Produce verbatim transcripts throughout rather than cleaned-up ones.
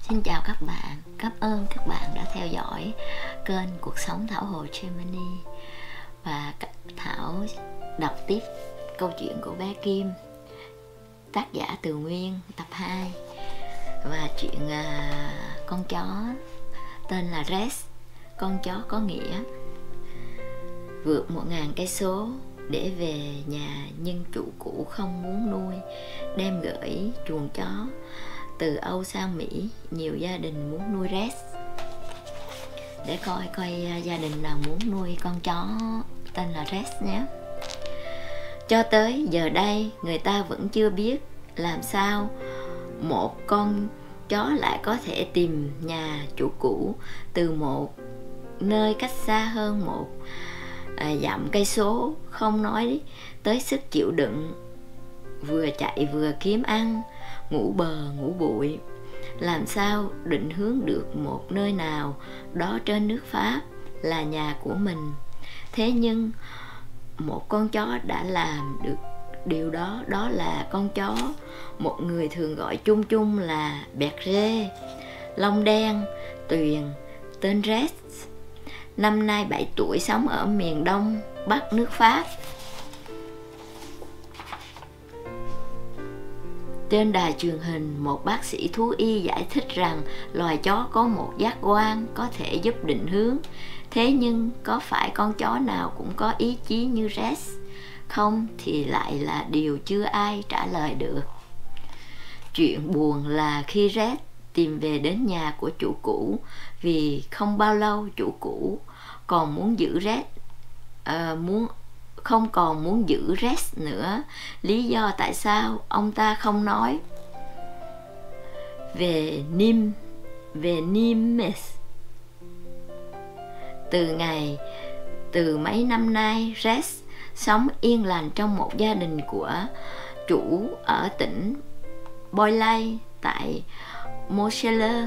Xin chào các bạn, cảm ơn các bạn đã theo dõi kênh Cuộc Sống Thảo Hồ Germany. Và Thảo đọc tiếp câu chuyện của bé Kim, tác giả Từ Nguyên, tập hai. Và chuyện à, con chó tên là Rex, con chó có nghĩa. Vượt một ngàn cây số để về nhà, nhưng chủ cũ không muốn nuôi, đem gửi chuồng chó từ Âu sang Mỹ. Nhiều gia đình muốn nuôi Rex. Để coi coi gia đình nào muốn nuôi con chó tên là Rex nhé. Cho tới giờ đây, người ta vẫn chưa biết làm sao một con chó lại có thể tìm nhà chủ cũ từ một nơi cách xa hơn một à, dặm cây số, không nói tới sức chịu đựng, vừa chạy vừa kiếm ăn, ngủ bờ ngủ bụi. Làm sao định hướng được một nơi nào đó trên nước Pháp là nhà của mình. Thế nhưng một con chó đã làm được điều đó. Đó là con chó một người thường gọi chung chung là Berger, lông đen, tuyền, tên Rex. Năm nay bảy tuổi, sống ở miền đông bắc nước Pháp. Trên đài truyền hình, một bác sĩ thú y giải thích rằng loài chó có một giác quan có thể giúp định hướng. Thế nhưng có phải con chó nào cũng có ý chí như Rex không thì lại là điều chưa ai trả lời được. Chuyện buồn là khi Rex tìm về đến nhà của chủ cũ, vì không bao lâu chủ cũ còn muốn giữ Rex, uh, muốn không còn muốn giữ Rex nữa. Lý do tại sao ông ta không nói về Nim về Nimes. Từ ngày từ mấy năm nay, Rex sống yên lành trong một gia đình của chủ ở tỉnh Boilay tại Moselle.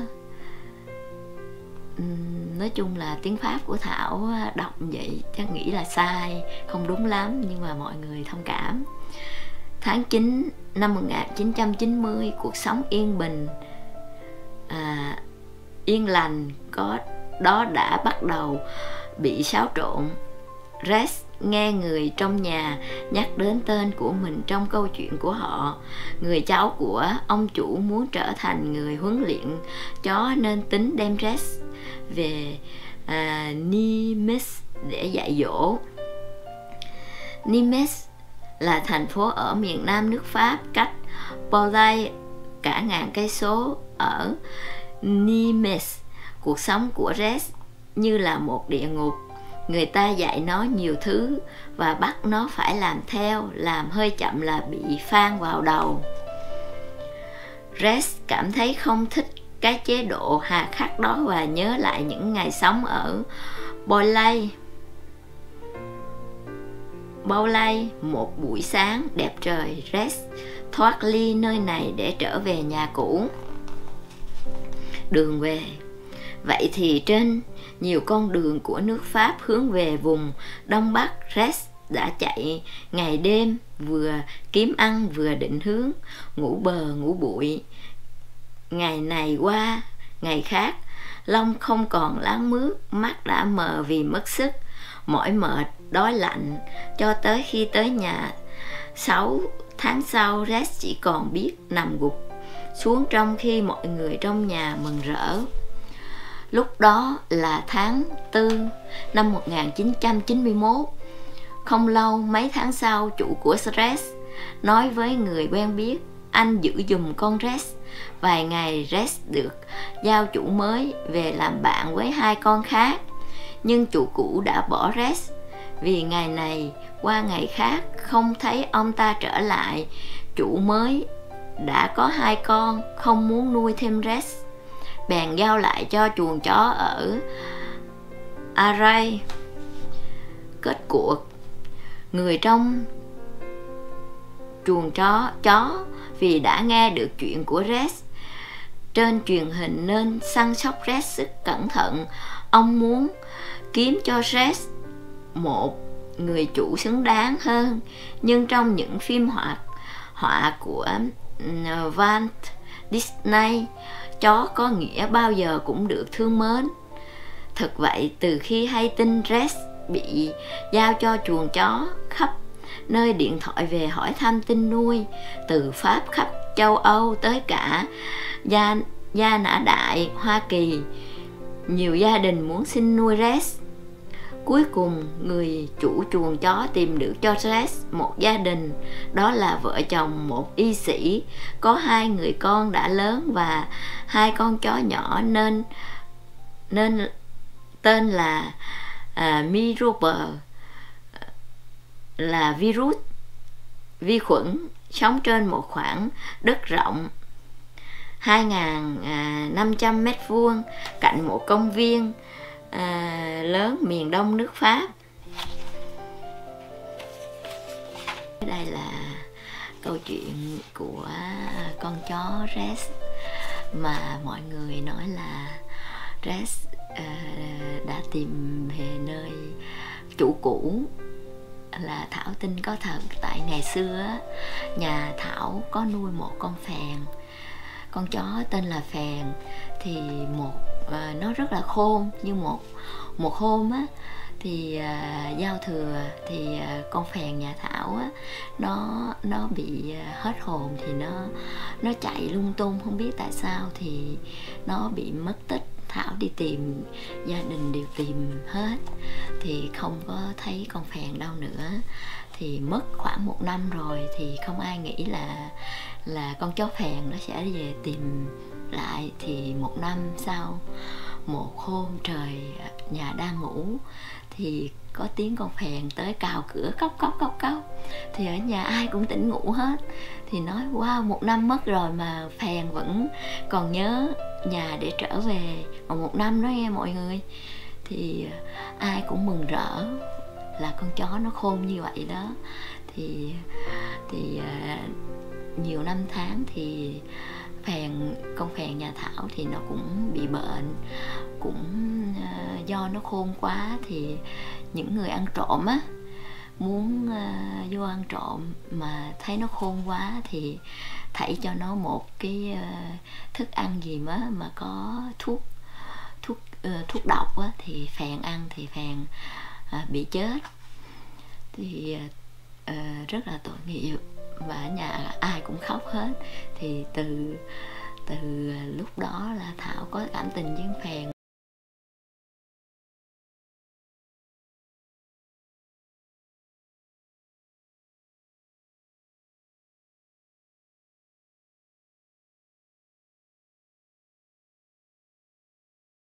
Nói chung là tiếng Pháp của Thảo đọc vậy chắc nghĩ là sai, không đúng lắm, nhưng mà mọi người thông cảm. Tháng chín năm một nghìn chín trăm chín mươi, cuộc sống yên bình à, yên lành có đó đã bắt đầu bị xáo trộn. Rex nghe người trong nhà nhắc đến tên của mình trong câu chuyện của họ. Người cháu của ông chủ muốn trở thành người huấn luyện chó nên tính đem Rex về à, Nimes để dạy dỗ. Nimes là thành phố ở miền nam nước Pháp, cách Bordeaux cả ngàn cây số. Ở Nimes, cuộc sống của Rex như là một địa ngục. Người ta dạy nó nhiều thứ và bắt nó phải làm theo, làm hơi chậm là bị phang vào đầu. Rex cảm thấy không thích cái chế độ hà khắc đó và nhớ lại những ngày sống ở Boilay. Boilay, một buổi sáng đẹp trời, Rex thoát ly nơi này để trở về nhà cũ. Đường về. Vậy thì trên nhiều con đường của nước Pháp hướng về vùng Đông Bắc, Rex đã chạy ngày đêm, vừa kiếm ăn vừa định hướng, ngủ bờ ngủ bụi. Ngày này qua ngày khác, lông không còn láng mướt, mắt đã mờ vì mất sức, mỏi mệt, đói lạnh. Cho tới khi tới nhà sáu tháng sau, Rex chỉ còn biết nằm gục xuống trong khi mọi người trong nhà mừng rỡ. Lúc đó là tháng tư năm một nghìn chín trăm chín mươi mốt. Không lâu, mấy tháng sau, chủ của Rex nói với người quen biết: anh giữ giùm con Rex. Vài ngày, Rex được giao chủ mới về làm bạn với hai con khác. Nhưng chủ cũ đã bỏ Rex, vì ngày này qua ngày khác không thấy ông ta trở lại. Chủ mới đã có hai con, không muốn nuôi thêm Rex, bèn giao lại cho chuồng chó ở Array. Kết cuộc, người trong chuồng chó chó vì đã nghe được chuyện của Rex trên truyền hình nên săn sóc Rex rất cẩn thận. Ông muốn kiếm cho Rex một người chủ xứng đáng hơn. Nhưng trong những phim hoạt họa của Walt Disney, chó có nghĩa bao giờ cũng được thương mến. Thật vậy, từ khi hay tin Rex bị giao cho chuồng chó, khắp nơi điện thoại về hỏi thăm tin nuôi, từ Pháp khắp châu Âu tới cả Gia, Gia Nã Đại, Hoa Kỳ. Nhiều gia đình muốn xin nuôi Rex. Cuối cùng, người chủ chuồng chó tìm được cho Rex một gia đình, đó là vợ chồng một y sĩ, có hai người con đã lớn và hai con chó nhỏ, nên nên tên là uh, Mirober, là virus vi khuẩn sống trên một khoảng đất rộng hai nghìn năm trăm mét vuông cạnh một công viên à, lớn miền đông nước Pháp. Đây là câu chuyện của con chó Rex mà mọi người nói là Rex à, đã tìm về nơi chủ cũ là Thảo tin có thật. Tại ngày xưa nhà Thảo có nuôi một con phèn, con chó tên là phèn, thì một à, nó rất là khôn. Nhưng một một hôm á thì à, giao thừa thì à, con phèn nhà Thảo á nó nó bị à, hết hồn, thì nó nó chạy lung tung, không biết tại sao thì nó bị mất tích. Thảo đi tìm, gia đình đều tìm hết thì không có thấy con phèn đâu nữa. Thì mất khoảng một năm rồi thì không ai nghĩ là là con chó phèn nó sẽ về tìm lại. Thì một năm sau, một hôm trời nhà đang ngủ thì có tiếng con phèn tới cào cửa cốc cốc cốc cốc. Thì ở nhà ai cũng tỉnh ngủ hết, thì nói wow, một năm mất rồi mà phèn vẫn còn nhớ nhà để trở về. Mà một năm đó nghe mọi người, thì ai cũng mừng rỡ là con chó nó khôn như vậy đó. Thì thì nhiều năm tháng thì phèn con phèn nhà Thảo thì nó cũng bị bệnh, cũng uh, do nó khôn quá thì những người ăn trộm á muốn uh, vô ăn trộm mà thấy nó khôn quá thì thảy cho nó một cái uh, thức ăn gì mà mà có thuốc thuốc uh, thuốc độc á, thì phèn ăn thì phèn uh, bị chết. Thì uh, rất là tội nghiệp và ở nhà ai cũng khóc hết. Thì từ từ lúc đó là Thảo có cảm tình với phèn.